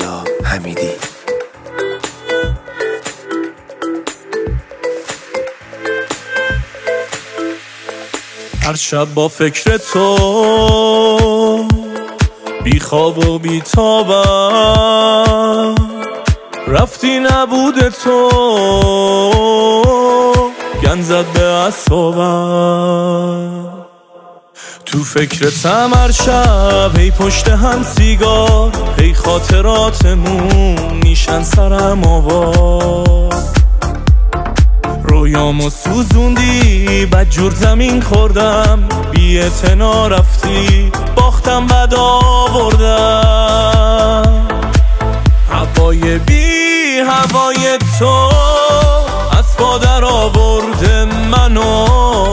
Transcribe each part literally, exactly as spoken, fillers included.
رضا حمیدی. هر شب با فکر تو بی خواب و بی تابم، رفتی نبود تو گن زد به اعصابم. تو فکرتم هر شب، هی پشت هم سیگار، هی خاطراتمون میشن سرم آوار. رویامو سوزوندی، بدجور زمین خوردم، بی اعتنا رفتی، باختم بد آوردم. هوای بی هوای تو از پا در آورده منو،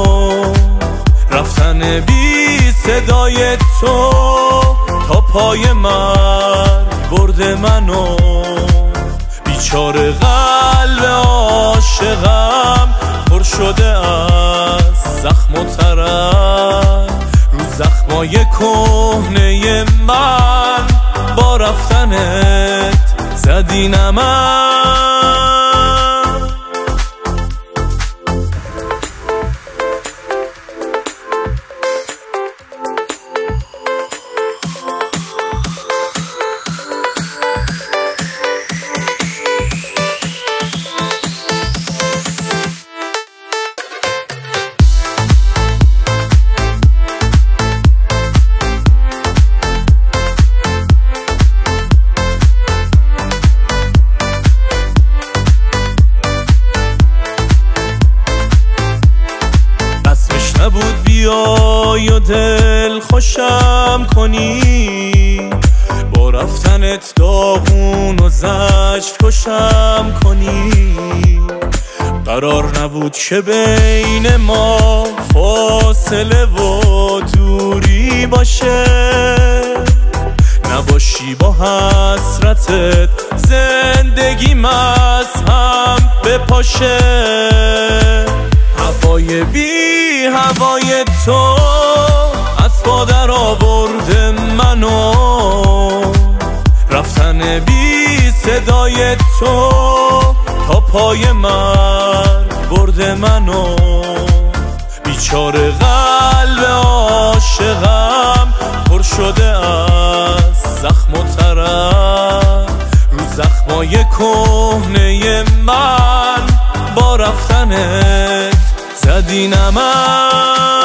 رفتن بی صدای تو تا پای مرگ برده منو. بیچاره قلب عاشقم پر شده از زخم و ترک، رو زخمای کهنه من با رفتنت زدی نمک. نبود بیای و دل خوشم کنی، با رفتنت داغون و زجر کشم کنی. قرار نبود که بین ما فاصله و دوری باشه، نباشی با حسرتت زندگیم از هم بپاشه. هوای بی هوای تو از پا در آورده منو، رفتن بی صدای تو تا پای مرگ برده منو. بیچاره قلب عاشقم پر شده از زخم و ترک، رو زخمای کهنه من با رفتنت زدی نمک.